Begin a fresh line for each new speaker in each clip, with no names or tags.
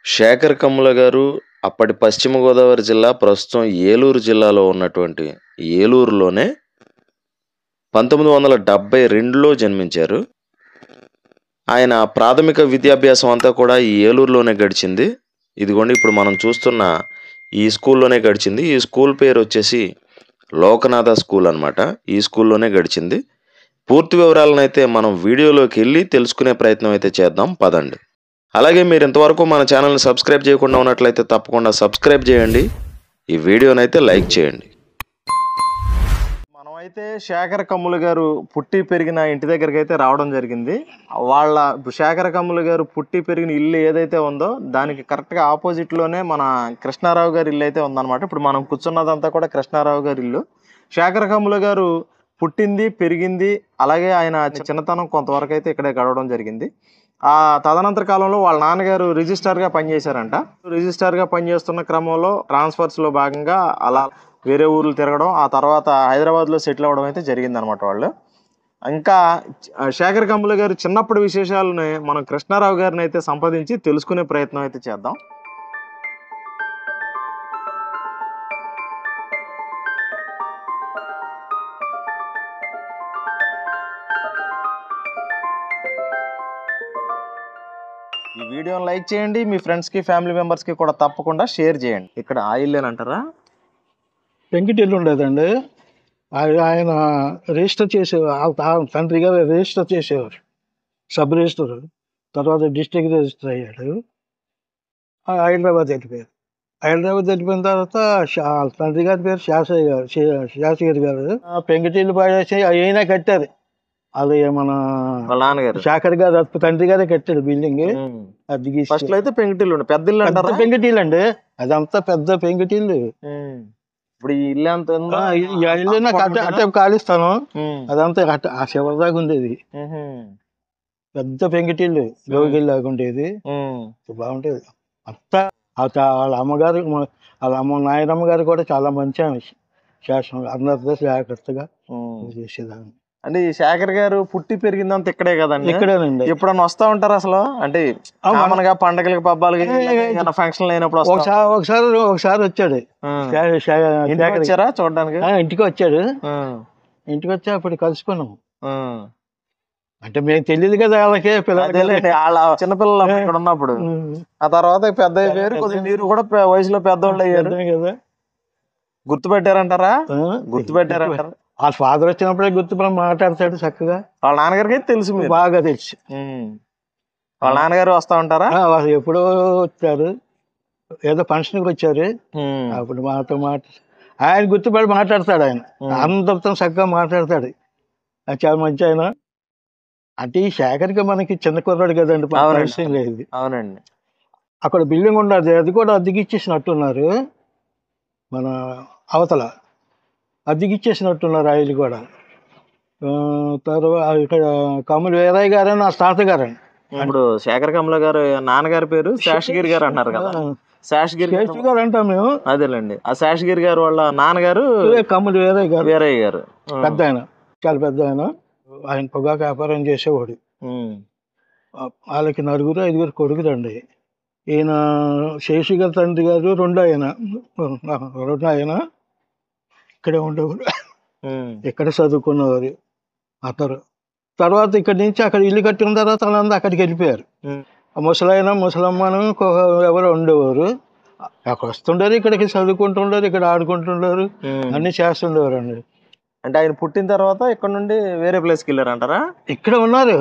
శేఖర్ కమ్ముల గారు అప్పటి పశ్చిమ గోదావరి జిల్లా, ప్రస్తుతం ఏలూరు జిల్లాలో ఉన్నటువంటి ఏలూరులోనే 1972లో జన్మించారు. ఆయన ప్రాథమిక విద్యాభ్యాసం అంతా కూడా ఈ ఏలూరులోనే గడిచింది. ఇదిగోండి ఇప్పుడు మనం చూస్తున్న ఈ స్కూల్లోనే గడిచింది. ఈ స్కూల్ పేరు వచ్చేసి లోకనాథ స్కూల్ అనమాట. ఈ స్కూల్లోనే గడిచింది. పూర్తి వివరాలనైతే మనం వీడియోలోకి వెళ్ళి తెలుసుకునే ప్రయత్నం అయితే చేద్దాం పదండి. అలాగే మీరు ఇంతవరకు మన ఛానల్ని సబ్స్క్రైబ్ చేయకుండా ఉన్నట్లయితే తప్పకుండా సబ్స్క్రైబ్ చేయండి. ఈ వీడియోనైతే లైక్ చేయండి. మనమైతే శేఖర్ కమ్ముల గారు పుట్టి పెరిగిన ఇంటి దగ్గరికి అయితే రావడం జరిగింది. వాళ్ళ శేఖర్ కమ్ముల గారు పుట్టి పెరిగిన ఇల్లు ఏదైతే ఉందో దానికి కరెక్ట్గా ఆపోజిట్లోనే మన కృష్ణారావు గారి ఇల్లు అయితే ఉందన్నమాట. ఇప్పుడు మనం కూర్చున్నదంతా కూడా కృష్ణారావు గారి ఇల్లు. శేఖర్ కమ్ముల గారు పుట్టింది, పెరిగింది, అలాగే ఆయన చిన్నతనం కొంతవరకు అయితే ఇక్కడే గడవడం జరిగింది. ఆ తదనంతర కాలంలో వాళ్ళ నాన్నగారు రిజిస్ట్రార్గా పనిచేశారంట. రిజిస్ట్రార్గా పనిచేస్తున్న క్రమంలో ట్రాన్స్ఫర్స్లో భాగంగా అలా వేరే ఊర్లు తిరగడం, ఆ తర్వాత హైదరాబాద్లో సెటిల్ అవ్వడం అయితే జరిగిందనమాట వాళ్ళు. ఇంకా శేఖర్ కమ్ముల గారు చిన్నప్పటి విశేషాలను మనం కృష్ణారావు గారిని అయితే సంప్రదించి తెలుసుకునే ప్రయత్నం అయితే చేద్దాం. ఈ వీడియోని లైక్ చేయండి, మీ ఫ్రెండ్స్కి ఫ్యామిలీ మెంబర్స్కి కూడా తప్పకుండా షేర్ చేయండి. ఇక్కడ ఆ ఇల్లేనంటారా?
వెంకటేళ్ళు ఉండేదండి. ఆయన రిజిస్టర్ చేసేవారు, తండ్రి గారు రిజిస్టర్ చేసేవారు, సబ్ రిజిస్టర్. తర్వాత డిస్ట్రిక్ట్ రిజిస్టర్ అయ్యాడు. హైదరాబాద్ వెళ్ళిపోయారు. హైదరాబాద్ వెళ్ళిపోయిన తర్వాత తండ్రి గారి పేరు శాస్త్రి గారు, శాస్త్రి గారు పెంకటిల్లు పాడేసి అయినా కట్టారు. అది మన
నాన్నగారు
శేఖర్ గారు తండ్రి గారే కట్టాడు బిల్డింగ్. అది
ఫస్ట్ అయితే పెంకుటిల్లు, పెద్ద ఇల్లు అంటారా?
పెంకుటిల్లు అండి, అదంతా పెద్ద పెంకుటిల్లు.
ఇప్పుడు ఈ ఇల్లు అంత
ఇల్లు అట్టే కాలిస్తాను, అదంతా ఆ చివరి దాకా ఉండేది. పెద్ద పెంకుటిల్లు గౌగిల్లాగా ఉండేది, బాగుంటేది అంతా. వాళ్ళ అమ్మగారు, వాళ్ళ నాయనమ్మ గారు కూడా చాలా మంచి ఆమె. శాసనం అందరితో జాగ్రత్తగా చేసేదాన్ని.
అంటే ఈ శేఖర్ గారు పుట్టి పెరిగిందంత ఇక్కడే కదండి?
ఇక్కడేనండి.
ఎప్పుడన్నా వస్తా ఉంటారు అసలు? అంటే కామన్గా పండగలకి, పబ్బాలకి, ఫంక్షన్ అయినప్పుడు
ఒకసారి వచ్చాడు.
వచ్చారా చూడడానికి?
ఇంటికి వచ్చాడు. ఇంటికి వచ్చి అప్పుడు కలుసుకున్నాము. అంటే మేము తెలియదు కదా వాళ్ళకి,
వాళ్ళ చిన్నపిల్లలు ఇక్కడ ఉన్నప్పుడు. ఆ తర్వాత పెద్ద అయిపోయారు, కొద్దిగా మీరు కూడా వయసులో పెద్దవాళ్ళు అయ్యారు కదా. గుర్తుపెట్టారంటారా? గుర్తుపెట్టారంటారా?
వాళ్ళ ఫాదర్ వచ్చినప్పుడే గుర్తుపడి మాట్లాడతాడు చక్కగా.
వాళ్ళ నాన్నగారికి అయితే తెలుసు,
బాగా తెలుసు.
వాళ్ళ నాన్నగారు వస్తా ఉంటారా?
వాళ్ళు ఎప్పుడో వచ్చారు, ఏదో ఫంక్షన్కి వచ్చారు. అప్పుడు మాతో ఆయన గుర్తుపడి మాట్లాడతాడు. ఆయన అందరితో చక్కగా మాట్లాడతాడు. చాలా మంచి ఆయన. అంటే ఈ శేఖర్కి మనకి చిన్న కుర్రాడు కదండి, పరిచయం లేదు.
అవునండి.
అక్కడ బిల్డింగ్ ఉన్నది, అది కూడా అద్దెకిచ్చేసినట్టున్నారు. మన అవతల అద్దెకిచ్చేసినట్టున్నారు ఆయన కూడా. తర్వాత ఇక్కడ కమ్ముల వీరయ్య గారు నా తాతగారండి.
ఇప్పుడు శేఖర్ కమ్ముల గారు నాన్నగారి పేరు శేషగిరి గారు అంటారు కదా. శేషగిరి
గారు అంటాం మేము.
అదేలేండి. ఆ శేషగిరి గారు వాళ్ళ నాన్నగారు
కమ్ముల వీరయ్య గారు. పెద్ద ఆయన, చాలా పెద్ద ఆయన. ఆయన పొగాకు వ్యాపారం చేసేవాడు. వాళ్ళకి 4-5 కొడుకులండి. ఈయన శేషి గారి తండ్రి గారు రెండో ఆయన ఇక్కడే ఉండేవాడు, ఇక్కడ చదువుకున్నవారు అతను. తర్వాత ఇక్కడి నుంచి అక్కడ ఇల్లు కట్టిన తర్వాత వాళ్ళందరూ అక్కడికి వెళ్ళిపోయారు. ముసలమ్మను ఎవరో ఉండేవారు. అక్కడ వస్తుండారు, ఇక్కడికి చదువుకుంటుండారు, ఇక్కడ ఆడుకుంటుండారు, అన్ని చేస్తుండేవారు అండి.
అంటే ఆయన పుట్టిన తర్వాత ఇక్కడ నుండి వేరే ప్లేస్కి వెళ్ళారంటారా?
ఇక్కడ ఉన్నారు,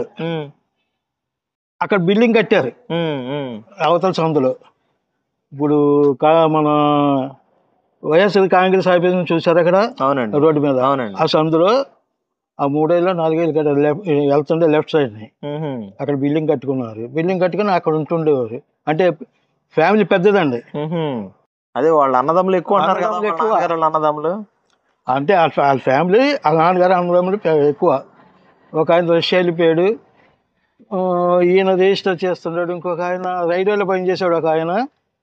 అక్కడ బిల్డింగ్ కట్టారు అవతల సందులో. ఇప్పుడు మన వైఎస్ఆర్ కాంగ్రెస్ ఆఫీస్ చూసారు అక్కడ రోడ్డు మీద, ఆ సందులో ఆ 3-4 ఇక్కడ వెళ్తుండే లెఫ్ట్ సైడ్ ని అక్కడ బిల్డింగ్ కట్టుకున్నారు. బిల్డింగ్ కట్టుకుని అక్కడ ఉంటుండేవారు. అంటే ఫ్యామిలీ పెద్దదండి.
అదే వాళ్ళ అన్నదమ్ములు ఎక్కువ అంటారు కదా, వాళ్ళ అన్నదమ్ములు.
అంటే వాళ్ళ ఫ్యామిలీ, వాళ్ళ నాన్నగారు అన్నదమ్ములు ఎక్కువ. ఒక ఆయన రష్యా వెళ్ళిపోయాడు, ఈయన రిజిస్టర్ చేస్తున్నాడు. ఇంకొక ఆయన రైల్వేలో పనిచేసాడు, ఒక ఆయన.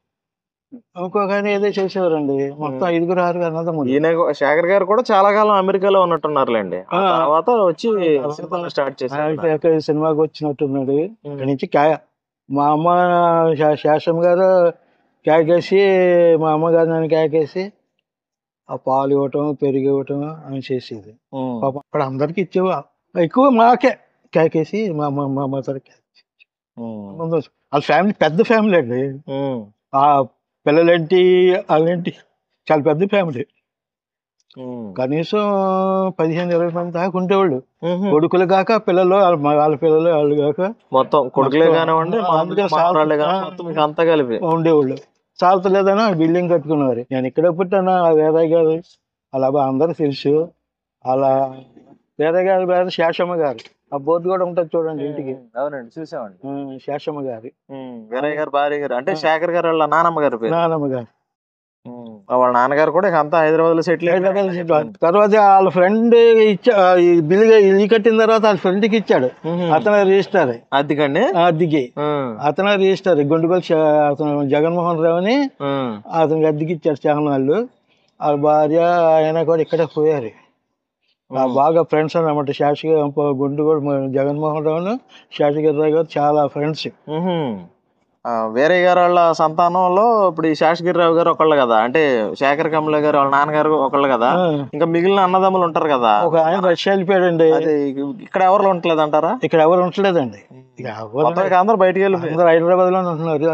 ఇంకొక ఆయన ఏదో చేసేవారండి. మొత్తం 5-6 అన్నదమ్ములు.
ఈయన శేఖర్ గారు కూడా చాలా కాలం అమెరికాలో ఉన్నట్టున్నారులేండి. తర్వాత వచ్చి స్టార్ట్ చేశారు.
సినిమాకి వచ్చినట్టున్నాడు. ఇక్కడ నుంచి మా అమ్మ శాస్త్రం గారు కేకేసి, మా అమ్మగారు నన్ను కేకేసి ఆ పాలు ఇవ్వటం, పెరుగు ఇవ్వటం అని చేసేది. పాపం అక్కడ అందరికి ఇచ్చేవా, ఎక్కువ మాకే కేకేసి మా అమ్మ మా అమ్మతో వాళ్ళ ఫ్యామిలీ పెద్ద ఫ్యామిలీ అండి. ఆ పిల్లలేంటి వాళ్ళేంటి చాలా పెద్ద ఫ్యామిలీ. కనీసం 15-20 మంది దాకా ఉండేవాళ్ళు. కొడుకులు కాక పిల్లలు, వాళ్ళ పిల్లలు వాళ్ళు కాక
మొత్తం కొడుకులే కానివ్వండి అంతా కలిపి
ఉండేవాళ్ళు. చాలతలేదని బిల్డింగ్ కట్టుకున్నారు. నేను ఇక్కడే పుట్టాను. వేరే గారు అలా అందరూ తెలుసు. అలా వేరే గారు శేషమ్మ గారు ఆ బోర్డు కూడా ఉంటుంది చూడండి ఇంటికి.
అవునండి, చూసామండి.
శేషమ్మ గారి
వీరయ్య గారు భార్య గారు అంటే శేఖర్ గారు వాళ్ళ నానమ్మ గారు పేరు.
నానమ్మ గారు.
వాళ్ళ నాన్నగారు కూడా అంతా హైదరాబాద్ లో సెటిల్.
తర్వాత వాళ్ళ ఫ్రెండ్ ఈ ఇల్లు కట్టిన తర్వాత వాళ్ళ ఫ్రెండ్కి ఇచ్చాడు. అతను రిజిస్టర్
అద్దెకండి,
అద్దెకి అతను రిజిస్టర్ గుండుగోలు అతను జగన్మోహన్ రావు అని అతనికి అద్దెకి ఇచ్చాడు. చాలాళ్ళు వాళ్ళ భార్య ఆయన కూడా ఇక్కడే పోయారు. బాగా ఫ్రెండ్స్ అన్నమాట. శాస్త్రి గుండుగోలు జగన్మోహన్ రావును శాస్త్రిగారు గారు చాలా ఫ్రెండ్స్.
వీరయ్య గారు వాళ్ళ సంతానంలో ఇప్పుడు ఈ శేషగిరిరావు గారు ఒకళ్ళు కదా, అంటే శేఖర్ కమ్ముల గారు వాళ్ళ నాన్నగారు ఒకళ్ళు కదా, ఇంకా మిగిలిన అన్నదమ్ములు ఉంటారు కదా.
ఒక ఆయన రష్యా వెళ్ళిపోయాడండి.
ఇక్కడ ఎవరు ఉండలేదు అంటారా?
ఇక్కడ ఎవరు ఉండలేదండి.
అందరూ బయటకు వెళ్ళిపోయారు.
హైదరాబాద్ లో ఉంటున్నారు.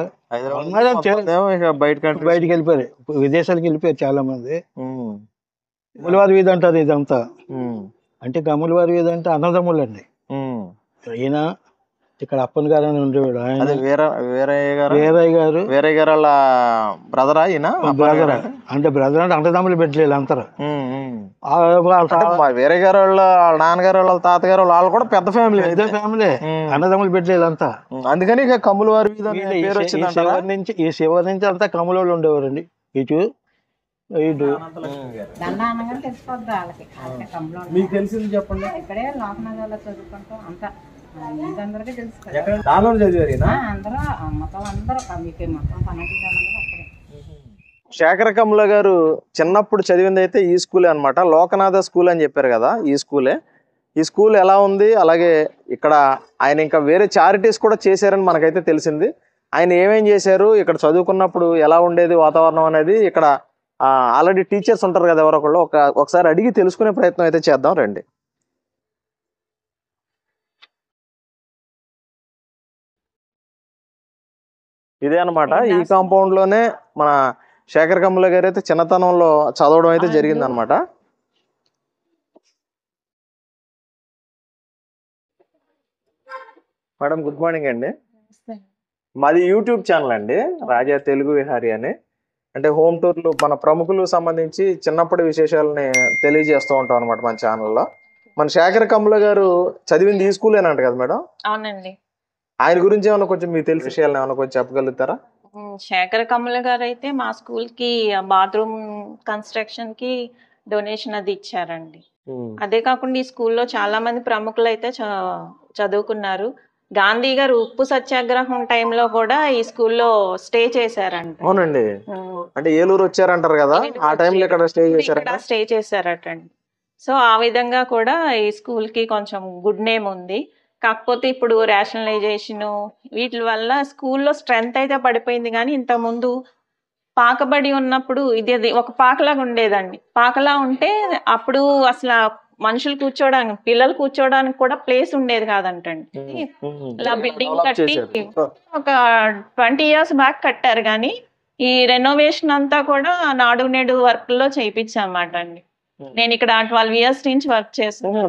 బయటకు వెళ్ళిపోయారు, విదేశాలకు వెళ్ళిపోయారు చాలా మంది. గమ్ములవారి వీధి అంటారు ఇదంతా. అంటే గమ్ములవారి వీధి అంటే అన్నదమ్ములు అండి. ఈయన ఇక్కడ అప్పన్ గారు అని ఉండేవాడు. ఆయన వీరయ్య గారు
వాళ్ళ బ్రదరా? ఈయన
బ్రదర్ అంటే బ్రదర్ అంటే అన్నదమ్ములు పెట్టలేదు అంటారు.
వీరయ్య గారు వాళ్ళ నాన్నగారు వాళ్ళ తాతగారు వాళ్ళు కూడా పెద్ద ఫ్యామిలీ.
పెద్ద ఫ్యామిలీ, అన్నదమ్ములు పెట్టలేదు అంతా.
అందుకని ఇక కమ్ముల వారి
ఈ శివరి నుంచి అంతా కమ్ముల వాళ్ళు ఉండేవారండి. ఇటు ఇటు
మీకు తెలిసింది చెప్పండి.
ఇక్కడే లోకనగర్లో చదువుకుంటాం అంతా. ఇదందరికీ తెలుసు.
శేఖర కమ్ముల గారు చిన్నప్పుడు చదివింది అయితే ఈ స్కూలే అనమాట. లోకనాథ స్కూల్ అని చెప్పారు కదా, ఈ స్కూలే. ఈ స్కూల్ ఎలా ఉంది, అలాగే ఇక్కడ ఆయన ఇంకా వేరే చారిటీస్ కూడా చేశారని మనకైతే తెలిసింది. ఆయన ఏమేం చేశారు, ఇక్కడ చదువుకున్నప్పుడు ఎలా ఉండేది వాతావరణం అనేది ఇక్కడ ఆల్రెడీ టీచర్స్ ఉంటారు కదా ఎవరొకళ్ళు, ఒకసారి అడిగి తెలుసుకునే ప్రయత్నం అయితే చేద్దాం రండి. ఇదే అనమాట, ఈ కాంపౌండ్ లోనే మన శేఖర్ కమ్ముల గారు అయితే చిన్నతనంలో చదవడం అయితే జరిగింది అనమాట. మేడం గుడ్ మార్నింగ్ అండి. మాది యూట్యూబ్ ఛానల్ అండి, రాజా తెలుగు విహారీ అని. అంటే హోమ్ టూర్లు, మన ప్రముఖులకు సంబంధించి చిన్నప్పటి విశేషాలని తెలియజేస్తూ ఉంటాం అనమాట మన ఛానల్లో. మన శేఖర్ కమ్ముల గారు చదివింది ఈ స్కూలేనంట కదా మేడం?
అవునండి.
ఆయన గురించి ఏమైనా కొంచెం మీకు తెలిసిన విషయాలు ఏమైనా కొంచెం చెప్పగలుగుతారా?
శేఖర్ కమ్ముల గారు అయితే మా స్కూల్ కి బాత్రూమ్ కన్స్ట్రక్షన్ కి డొనేషన్ అది ఇచ్చారండి. అదే కాకుండా ఈ స్కూల్లో చాలా మంది ప్రముఖులు అయితే చదువుకున్నారు. గాంధీ గారు ఉప్పు సత్యాగ్రహం టైంలో కూడా ఈ స్కూల్లో స్టే చేశారంట.
అవునండి, అంటే ఏలూరు వచ్చారంటారు కదా, ఆ టైంలో ఇక్కడ
స్టే చేశారటండి. సో ఆ విధంగా కూడా ఈ స్కూల్ కి కొంచెం గుడ్ నేమ్ ఉంది. కాకపోతే ఇప్పుడు రేషనలైజేషన్ వీటి వల్ల స్కూల్లో స్ట్రెంగ్త్ అయితే పడిపోయింది. కానీ ఇంతకుముందు పాకబడి ఉన్నప్పుడు ఇది ఒక పాకలాగా ఉండేదండి. పాకలా ఉంటే అప్పుడు అసలు మనుషులు కూర్చోడానికి, పిల్లలు కూర్చోడానికి కూడా ప్లేస్ ఉండేది కాదంటండి. ఇలా బిల్డింగ్ కట్టి ఒక 20 years బ్యాక్ కట్టారు. కానీ ఈ రెనోవేషన్ అంతా కూడా నాడు నేడు వర్క్ లో చేయించామాట అండి. నేను ఇక్కడ 12 years నుంచి వర్క్ చేస్తున్నాను.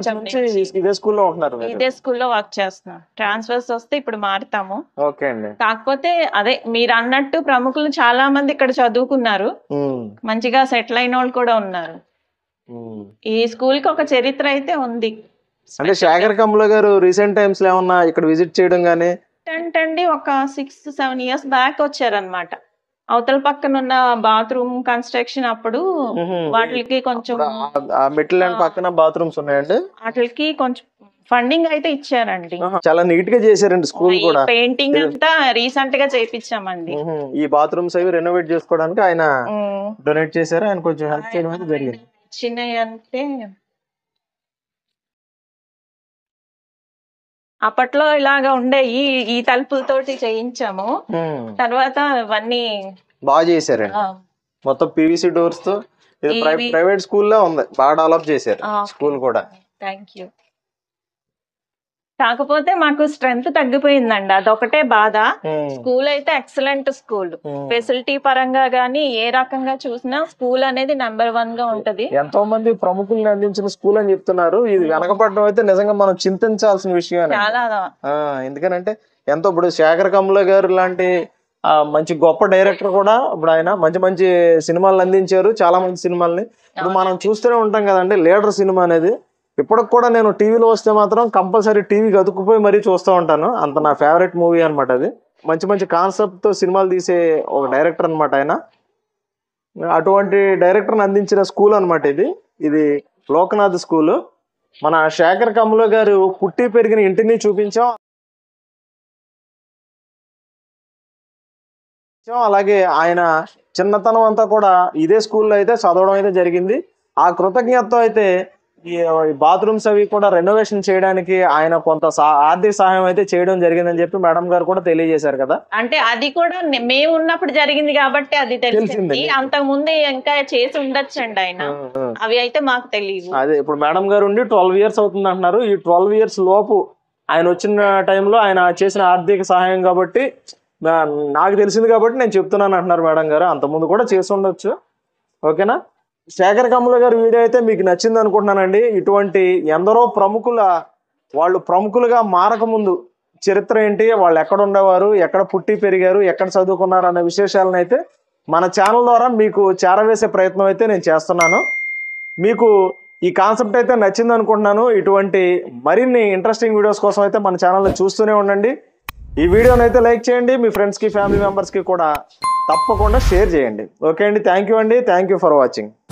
ఇదే స్కూల్లో వర్క్ చేస్తున్నాను. ట్రాన్స్ఫర్స్ వస్తే ఇప్పుడు మారుతాము. కాకపోతే అదే మీరు అన్నట్టు ప్రముఖులు చాలా మంది ఇక్కడ చదువుకున్నారు, మంచిగా సెటిల్ అయిన వాళ్ళు కూడా ఉన్నారు. ఈ స్కూల్ కి ఒక చరిత్ర అయితే ఉంది.
అంటే శేఖర్ కమ్ముల గారు రీసెంట్ టైమ్స్ లో ఏమన్నా ఇక్కడ విజిట్ చేయడం గానీ
అండి ఒక 6-7 years బ్యాక్ వచ్చారనమాట. అవతల పక్కన ఉన్న బాత్రూమ్ కన్స్ట్రక్షన్ అప్పుడు వాటికి కొంచెం
మెటల్ అండ్ పక్కన బాత్రూమ్స్ ఉన్నాయండి,
వాటికి కొంచెం ఫండింగ్ అయితే ఇచ్చారండి.
చాలా నీట్ గా చేశారండి స్కూల్ కూడా.
పెయింటింగ్ అంతా రీసెంట్ గా చేయించామండి.
ఈ బాత్రూమ్స్ అవి రెనోవేట్ చేసుకోవడానికి ఆయన డొనేట్ చేశారు. ఆయన కొంచెం హెల్ప్ చేయడం అయితే జరిగింది.
చిన్నవి అంటే అప్పట్లో ఇలాగా ఉండే ఈ తలుపులతోటి చేయించాము. తర్వాత ఇవన్నీ
బాగా చేశారండి. మొత్తం పీవీసీ డోర్స్ తో ప్రైవేట్ స్కూల్లో ఉంది, బాగా డెవలప్ చేశారు స్కూల్ కూడా.
Thank you. కాకపోతే మాకు స్ట్రెంగ్త్ తగ్గిపోయిందండి, అదొకటే బాధ. స్కూల్ అయితే ఎక్సలెంట్ స్కూల్, ఫెసిలిటీ పరంగా గానీ ఏ రకంగా చూసినా స్కూల్ అనేది నెంబర్ 1 గా ఉంటది.
ఎంతో మంది ప్రముఖుల్ని అందించిన స్కూల్ అని చెప్తున్నారు. ఇది వెనకపడడం అయితే నిజంగా మనం చింతించాల్సిన విషయం.
చాలా.
ఎందుకనంటే ఎంతో ఇప్పుడు శేఖర్ కమ్ముల గారు లాంటి మంచి గొప్ప డైరెక్టర్ కూడా ఇప్పుడు ఆయన మంచి మంచి సినిమాలు అందించారు, చాలా మంచి సినిమాల్ని. ఇప్పుడు మనం చూస్తూనే ఉంటాం కదండి లీడర్ సినిమా అనేది. ఇప్పటికి కూడా నేను టీవీలో వస్తే మాత్రం కంపల్సరీ టీవీకి అతుక్కుపోయి మరీ చూస్తూ ఉంటాను, అంత నా ఫేవరెట్ మూవీ అనమాట అది. మంచి మంచి కాన్సెప్ట్తో సినిమాలు తీసే ఒక డైరెక్టర్ అనమాట ఆయన. అటువంటి డైరెక్టర్ని అందించిన స్కూల్ అనమాట ఇది లోకనాథ్ స్కూల్. మన శేఖర్ కమ్ముల గారు పుట్టి పెరిగిన ఇంటిని చూపించాం, అలాగే ఆయన చిన్నతనం అంతా కూడా ఇదే స్కూల్లో అయితే చదవడం అయితే జరిగింది. ఆ కృతజ్ఞతతో అయితే ఈ బాత్రూమ్స్ అవి కూడా రెనోవేషన్ చేయడానికి ఆయన కొంత ఆర్థిక సహాయం అయితే చేయడం జరిగిందని చెప్పి మేడం గారు కూడా తెలియజేశారు కదా.
అంటే అది కూడా మేము ఉన్నప్పుడు జరిగింది కాబట్టి అది తెలిసింది, అంతకు ముందు ఇంకా చేసి ఉండొచ్చండి ఆయన, అవి అయితే మాకు తెలియదు.
అదే ఇప్పుడు మేడం గారు ఉండి 12 years అవుతుంది అంటున్నారు. ఈ 12 years లోపు ఆయన వచ్చిన టైంలో ఆయన చేసిన ఆర్థిక సహాయం కాబట్టి నాకు తెలిసింది కాబట్టి నేను చెప్తున్నాను అంటున్నారు మేడం గారు. అంతకుముందు కూడా చేసి ఉండొచ్చు. ఓకేనా. శేఖర్ కమ్ముల గారి వీడియో అయితే మీకు నచ్చింది అనుకుంటున్నానండి. ఇటువంటి ఎందరో వాళ్ళు ప్రముఖులుగా మారకముందు చరిత్ర ఏంటి, వాళ్ళు ఎక్కడ ఉండేవారు, ఎక్కడ పుట్టి పెరిగారు, ఎక్కడ చదువుకున్నారు అనే విశేషాలను అయితే మన ఛానల్ ద్వారా మీకు చేరవేసే ప్రయత్నం అయితే నేను చేస్తున్నాను. మీకు ఈ కాన్సెప్ట్ అయితే నచ్చింది అనుకుంటున్నాను. ఇటువంటి మరిన్ని ఇంట్రెస్టింగ్ వీడియోస్ కోసం అయితే మన ఛానల్ని చూస్తూనే ఉండండి. ఈ వీడియోని అయితే లైక్ చేయండి, మీ ఫ్రెండ్స్కి ఫ్యామిలీ మెంబర్స్కి కూడా తప్పకుండా షేర్ చేయండి. ఓకే అండి, థ్యాంక్ యూ అండి, థ్యాంక్ యూ ఫర్ వాచింగ్.